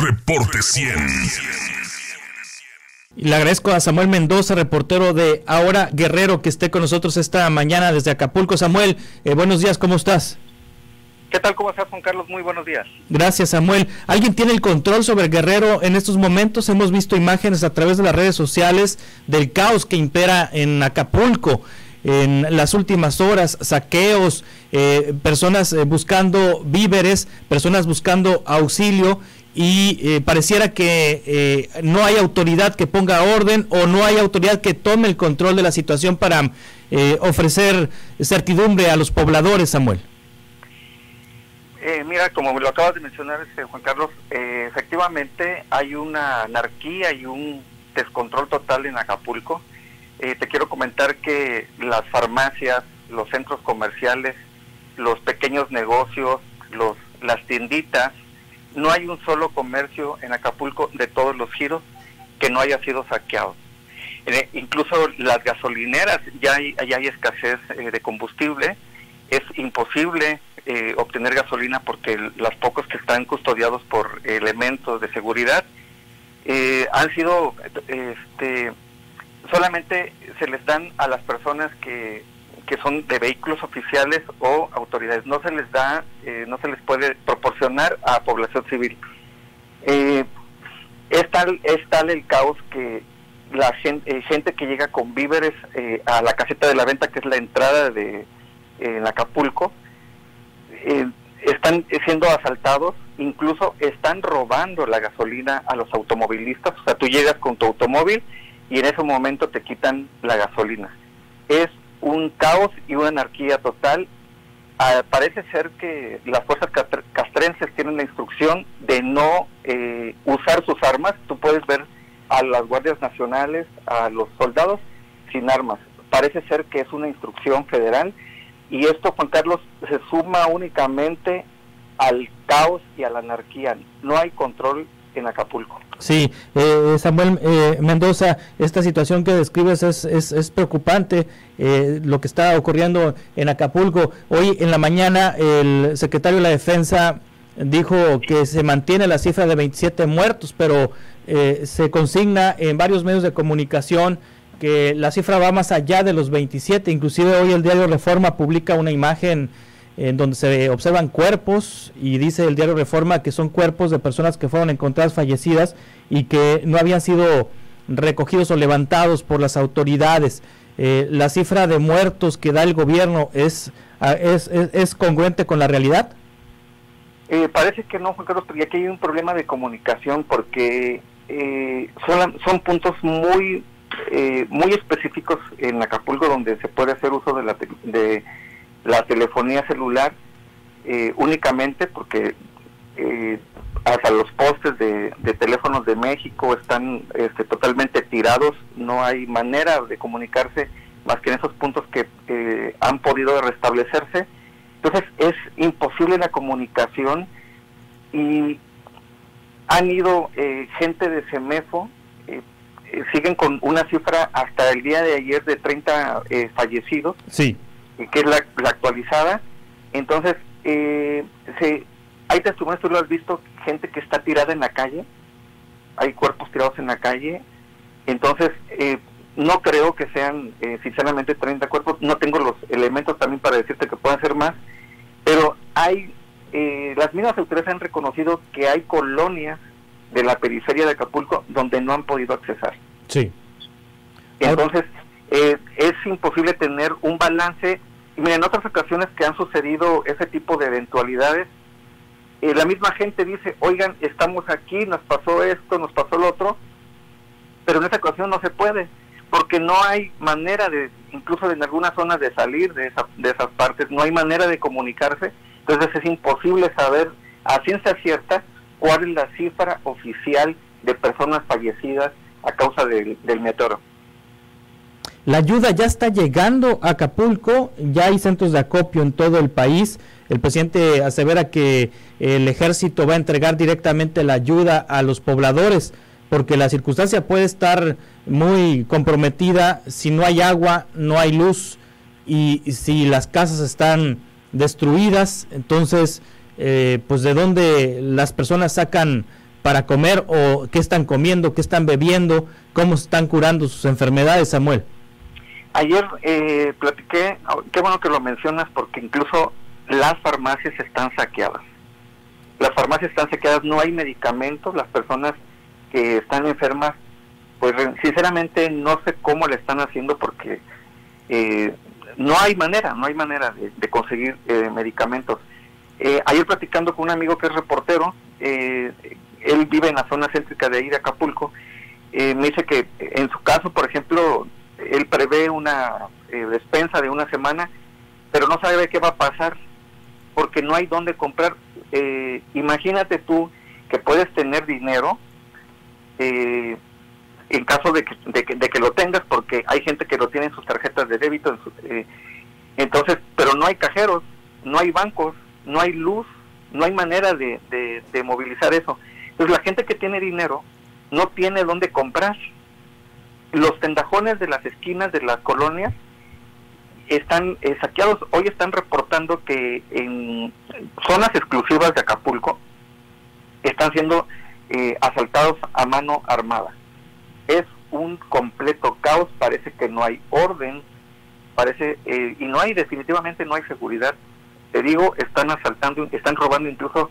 Reporte 100. Y le agradezco a Samuel Mendoza, reportero de Ahora Guerrero, que esté con nosotros esta mañana desde Acapulco. Samuel, buenos días, ¿cómo estás? ¿Qué tal? ¿Cómo estás, Juan Carlos? Muy buenos días. Gracias, Samuel. ¿Alguien tiene el control sobre Guerrero en estos momentos? Hemos visto imágenes a través de las redes sociales del caos que impera en Acapulco en las últimas horas, saqueos, personas buscando víveres, personas buscando auxilio, y pareciera que no hay autoridad que ponga orden, o no hay autoridad que tome el control de la situación para ofrecer certidumbre a los pobladores, Samuel. Mira, como lo acabas de mencionar, Juan Carlos, efectivamente hay una anarquía y un descontrol total en Acapulco. Te quiero comentar que las farmacias, los centros comerciales, los pequeños negocios, las tienditas, no hay un solo comercio en Acapulco de todos los giros que no haya sido saqueado. Incluso las gasolineras, ya hay escasez de combustible. Es imposible obtener gasolina porque los pocos que están custodiados por elementos de seguridad han sido, solamente se les dan a las personas que son de vehículos oficiales o autoridades. No se les da, no se les puede proporcionar a población civil. Es tal el caos que la gente que llega con víveres a la caseta de la venta, que es la entrada en Acapulco, están siendo asaltados, incluso están robando la gasolina a los automovilistas. O sea, tú llegas con tu automóvil y en ese momento te quitan la gasolina. Es un caos y una anarquía total. Parece ser que las fuerzas castrenses tienen la instrucción de no usar sus armas. Tú puedes ver a las guardias nacionales, a los soldados sin armas. Parece ser que es una instrucción federal, y esto, Juan Carlos, se suma únicamente al caos y a la anarquía. No hay control en Acapulco. Sí, Samuel Mendoza, esta situación que describes es preocupante, lo que está ocurriendo en Acapulco. Hoy en la mañana el secretario de la Defensa dijo que se mantiene la cifra de 27 muertos, pero se consigna en varios medios de comunicación que la cifra va más allá de los 27. Inclusive hoy el diario Reforma publica una imagen en donde se observan cuerpos, y dice el diario Reforma que son cuerpos de personas que fueron encontradas fallecidas y que no habían sido recogidos o levantados por las autoridades. ¿La cifra de muertos que da el gobierno es congruente con la realidad? Parece que no, Juan Carlos, porque aquí hay un problema de comunicación, porque son puntos muy específicos en Acapulco donde se puede hacer uso de la telefonía celular únicamente, porque hasta los postes de teléfonos de México están totalmente tirados. No hay manera de comunicarse más que en esos puntos que han podido restablecerse. Entonces es imposible la comunicación, y han ido gente de CEMEFO, siguen con una cifra hasta el día de ayer de 30 fallecidos. Sí. Que es la actualizada. Entonces hay testimonios, tú lo has visto, gente que está tirada en la calle, hay cuerpos tirados en la calle. Entonces no creo que sean sinceramente 30 cuerpos. No tengo los elementos también para decirte que puedan ser más, pero hay las mismas autoridades han reconocido que hay colonias de la periferia de Acapulco donde no han podido accesar. Sí. Entonces es imposible tener un balance. Y miren, en otras ocasiones que han sucedido ese tipo de eventualidades, la misma gente dice, oigan, estamos aquí, nos pasó esto, nos pasó lo otro, pero en esa ocasión no se puede, porque no hay manera incluso en algunas zonas de salir de esas partes, no hay manera de comunicarse. Entonces es imposible saber a ciencia cierta cuál es la cifra oficial de personas fallecidas a causa del meteoro. La ayuda ya está llegando a Acapulco, ya hay centros de acopio en todo el país. El presidente asevera que el ejército va a entregar directamente la ayuda a los pobladores, porque la circunstancia puede estar muy comprometida si no hay agua, no hay luz, y si las casas están destruidas. Entonces, pues de dónde las personas sacan para comer, o qué están comiendo, qué están bebiendo, cómo están curando sus enfermedades, Samuel. Ayer platiqué, qué bueno que lo mencionas, porque incluso las farmacias están saqueadas. Las farmacias están saqueadas, no hay medicamentos, las personas que están enfermas, pues sinceramente no sé cómo le están haciendo, porque no hay manera de conseguir medicamentos. Ayer platicando con un amigo que es reportero, él vive en la zona céntrica de ahí de Acapulco, me dice que en su caso, por ejemplo, él prevé una despensa de una semana, pero no sabe qué va a pasar, porque no hay dónde comprar. Imagínate tú que puedes tener dinero, en caso de que lo tengas, porque hay gente que lo tiene en sus tarjetas de débito, entonces, pero no hay cajeros, no hay bancos, no hay luz, no hay manera de movilizar eso. Entonces la gente que tiene dinero no tiene dónde comprar. Los tendajones de las esquinas de las colonias están saqueados. Hoy están reportando que en zonas exclusivas de Acapulco están siendo asaltados a mano armada. Es un completo caos, parece que no hay orden, y definitivamente no hay seguridad. Te digo, están asaltando, están robando incluso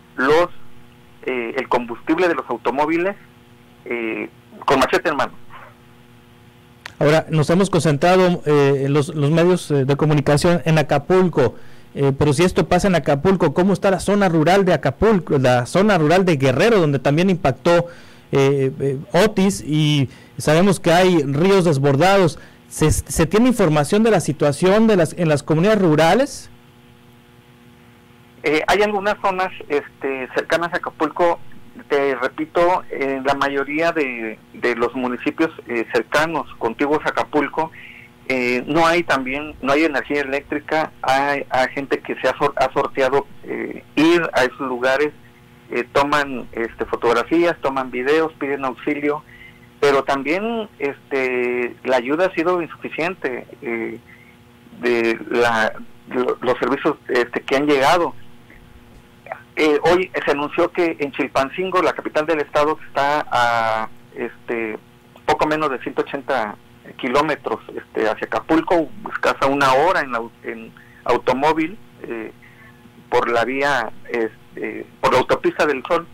el combustible de los automóviles con machete en mano. Ahora, nos hemos concentrado los medios de comunicación en Acapulco, pero si esto pasa en Acapulco, ¿cómo está la zona rural de Acapulco, la zona rural de Guerrero, donde también impactó Otis, y sabemos que hay ríos desbordados? ¿Se tiene información de la situación en las comunidades rurales? Hay algunas zonas cercanas a Acapulco, te repito, en la mayoría de los municipios cercanos, contiguos a Acapulco, no hay energía eléctrica. Hay gente que se ha sorteado ir a esos lugares, toman fotografías, toman videos, piden auxilio, pero también la ayuda ha sido insuficiente de los servicios que han llegado. Hoy se anunció que en Chilpancingo, la capital del estado, está a poco menos de 180 kilómetros hacia Acapulco, escasa una hora en automóvil, por la vía, por la autopista del Sol.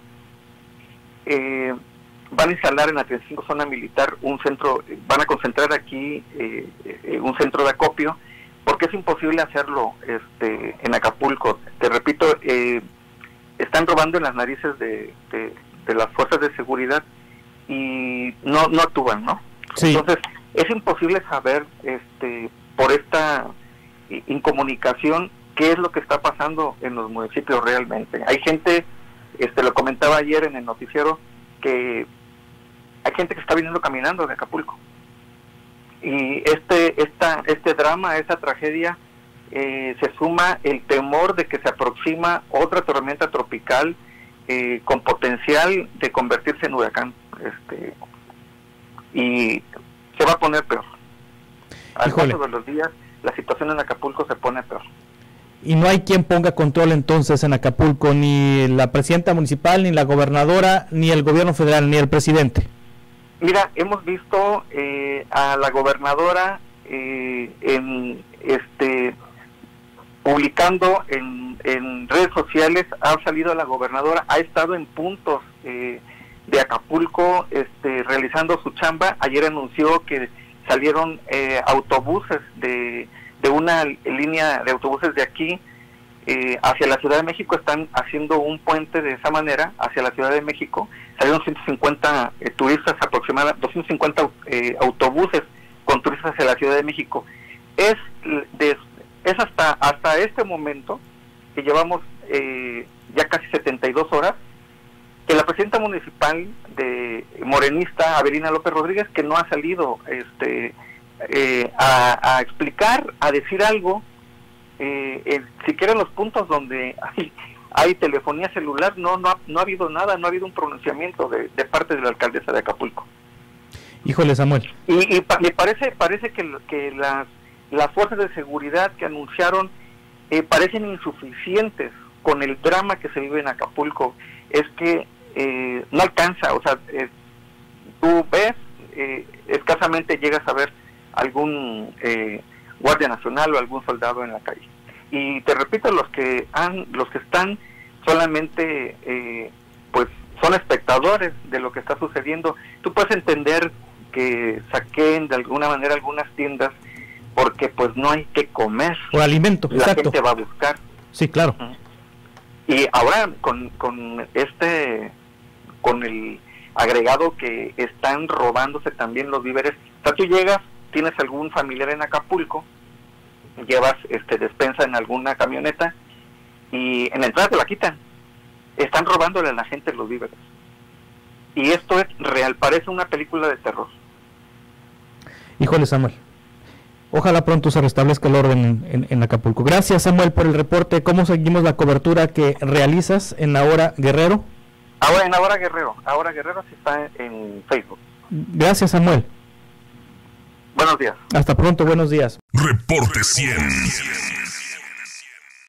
Van a instalar en la 35 zona militar un centro, van a concentrar aquí un centro de acopio, porque es imposible hacerlo en Acapulco. Te repito, están robando en las narices de las fuerzas de seguridad y no actúan, ¿no? Sí. Entonces, es imposible saber por esta incomunicación qué es lo que está pasando en los municipios realmente. Hay gente, lo comentaba ayer en el noticiero, que hay gente que está viniendo caminando de Acapulco. Y este drama, esta tragedia, se suma el temor de que se aproxima otra tormenta tropical con potencial de convertirse en huracán, y se va a poner peor. Al paso de los días, la situación en Acapulco se pone peor. Y no hay quien ponga control entonces en Acapulco, ni la presidenta municipal, ni la gobernadora, ni el gobierno federal, ni el presidente. Mira, hemos visto a la gobernadora publicando en redes sociales. Ha salido la gobernadora, ha estado en puntos de Acapulco realizando su chamba. Ayer anunció que salieron autobuses de una línea de autobuses de aquí hacia la Ciudad de México. Están haciendo un puente de esa manera hacia la Ciudad de México. Salieron 150 turistas, aproximadamente 250 autobuses con turistas hacia la Ciudad de México. Es hasta este momento, que llevamos ya casi 72 horas, que la presidenta municipal de morenista, Avelina López Rodríguez, que no ha salido a explicar, a decir algo, siquiera en los puntos donde hay telefonía celular, no ha habido nada, no ha habido un pronunciamiento de parte de la alcaldesa de Acapulco. Híjole, Samuel. Y me parece que las fuerzas de seguridad que anunciaron parecen insuficientes con el drama que se vive en Acapulco. Es que no alcanza, o sea, tú ves, escasamente llegas a ver algún guardia nacional o algún soldado en la calle. Y te repito, los que están solamente pues son espectadores de lo que está sucediendo. Tú puedes entender que saquen de alguna manera algunas tiendas porque pues no hay que comer, por alimento, la exacto. gente va a buscar. Sí, claro. Y ahora con el agregado que están robándose también los víveres. O sea, tú llegas, tienes algún familiar en Acapulco, llevas despensa en alguna camioneta y en la entrada te la quitan. Están robándole a la gente los víveres. Y esto es real, parece una película de terror. Híjole, Samuel. Ojalá pronto se restablezca el orden en Acapulco. Gracias, Samuel, por el reporte. ¿Cómo seguimos la cobertura que realizas en Ahora Guerrero? Ahora en Ahora Guerrero. Ahora Guerrero sí está en Facebook. Gracias, Samuel. Buenos días. Hasta pronto, buenos días. Reporte 100.